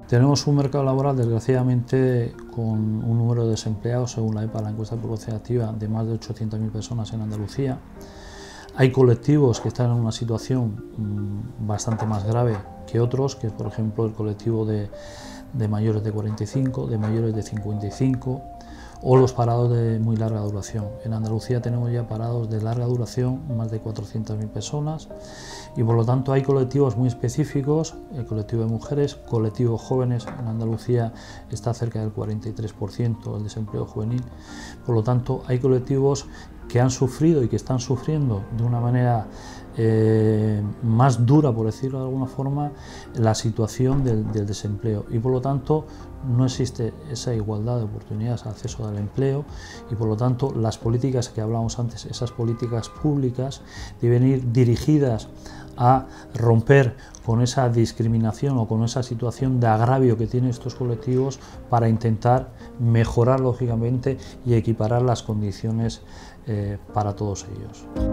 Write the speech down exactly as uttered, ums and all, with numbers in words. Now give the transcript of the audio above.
Tenemos un mercado laboral, desgraciadamente, con un número de desempleados, según la EPA, la encuesta de población activa, de más de ochocientas mil personas en Andalucía. Hay colectivos que están en una situación mmm, bastante más grave que otros, que por ejemplo el colectivo de, de mayores de cuarenta y cinco, de mayores de cincuenta y cinco, o los parados de muy larga duración. En Andalucía tenemos ya parados de larga duración más de cuatrocientas mil personas y por lo tanto hay colectivos muy específicos, el colectivo de mujeres, colectivos jóvenes. En Andalucía está cerca del cuarenta y tres por ciento el desempleo juvenil, por lo tanto hay colectivos que han sufrido y que están sufriendo de una manera eh, más dura, por decirlo de alguna forma, la situación del, del desempleo, y por lo tanto no existe esa igualdad de oportunidades al acceso al empleo, y por lo tanto las políticas que hablábamos antes, esas políticas públicas, deben ir dirigidas a romper con esa discriminación o con esa situación de agravio que tienen estos colectivos para intentar mejorar lógicamente y equiparar las condiciones eh, para todos ellos.